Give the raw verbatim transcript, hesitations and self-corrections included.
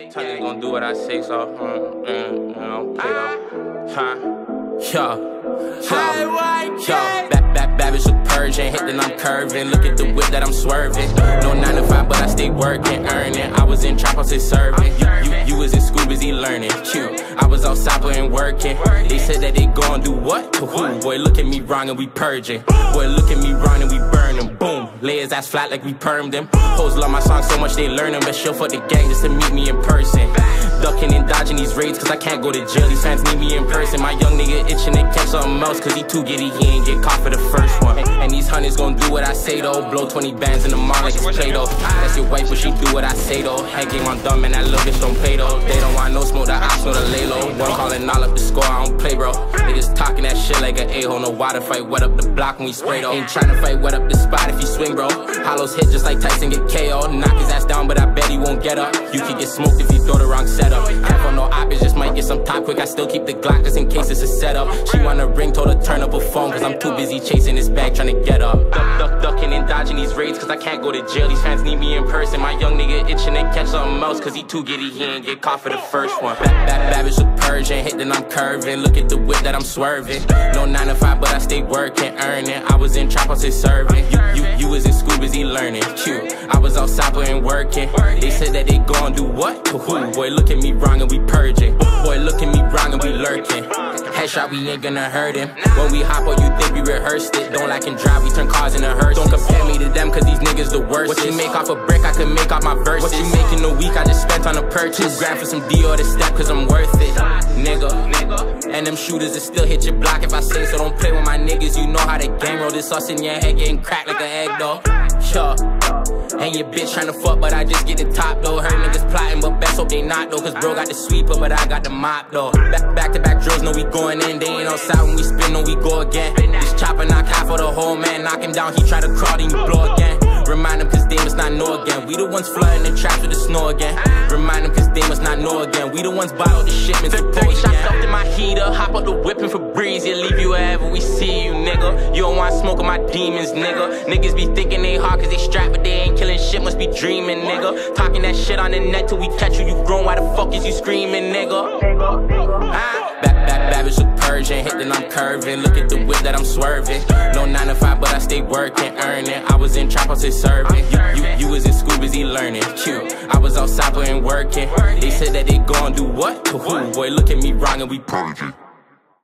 Tell you gonna do what I say, so mm, mm, you know, play though. Huh? Yo, yo, yo. Back, back, Babbage look Persian. Hit, then I'm curving. Look at the whip that I'm swerving. No nine to five, but I stay working, earning. I was in trap house, serving. You, you, you was in school, busy learning. Cute. I was outside and working. They said that they gon' do what? To who? Boy, look at me wrong and we purging. Boy, look at me wrong and we burning. Boom. Lay his ass flat like we permed them. Hoes love my song so much they learn them. But she'll fuck the gang just to meet me in person. Ducking and dodging these raids cause I can't go to jail. These fans need me in person. My young nigga itching to catch something else cause he too giddy, he ain't get caught for the first one. And, and these honeys gon' do what I say though. Blow twenty bands in the mall like it's Play-Doh. That's your wife but she do what I say though. Head game on dumb and that little bitch don't pay though. They don't want no smoke, the ops know to lay low. One calling all up the score, I don't play bro. They just talking that shit like an a-hole. No water fight, wet up the block when we spray though. Ain't tryna fight, wet up the spot if you swing bro. Hollows hit just like Tyson get K O. Knock his ass down but I bet he won't get up. You can get smoked if you throw the wrong setup. Careful no op, it just might get some top quick. I still keep the Glock just in case it's a setup. She wanna ring, told her turn up her phone cause I'm too busy chasing this bag trying to get up. Duck, duck, ducking and dodging these raids cause I can't go to jail. These fans need me in person. My young nigga itching to catch something else cause he too giddy, he ain't get caught for the first one. Back, back, Babbage look Persian. Hit, then I'm curving. Look at the whip that I'm swerving. No nine to five but I stay working, earning. I was in trap house serving. You, you, you was in school busy learning. Cute. I was outside and working. They said that they gon' do what? To who? Boy, look at me wrong and we purging. Boy, look at me wrong and we lurking. Headshot, we ain't gonna hurt him. When we hop on, you think we rehearsed it. Don't like and drive, we turn cars into hearse. Don't compare me to them, cause these niggas the worst. What you make off a brick, I could make off my verses. What you make in a week, I just spent on a purchase. Two grand for some Dior to step, cause I'm worth it. Nigga, and them shooters that still hit your block if I say so. Don't play with my niggas, you know how the gang roll. This sauce in your head getting cracked like an egg though. Sure. And your bitch tryna fuck, but I just get the top though. Her niggas plotting, but best hope they not though. Cause bro got the sweeper, but I got the mop though. Back, back to back drills, know we going in. They ain't outside when we spin, know we go again. This chopper knock half for the whole man. Knock him down, he try to crawl, then you blow again. Remind him cause they must not know again. We the ones flooding the traps with the snow again. Remind him cause they must not know again. We the ones buy all the shipments to thirty shots up in my heater. Hop up the whipping for breeze. Yeah, leave you wherever we see you, nigga. You don't want smoke with my demons, nigga. Niggas be thinking they hard cause they strapped, but they ain't killing shit. Must be dreaming, nigga. Talking that shit on the net till we catch you. You grown, why the fuck is you screaming, nigga? Ah. Back, back, Babbage look Persian. Hit, then I'm curving. Look at the whip that I'm swerving. No nine to five, but I stay working, earning. I was in trap house serving. You, you, you was in school busy learning. Cute. I was outside and working. They said that they gon' do what? To who? Boy, look at me wrong and we purging.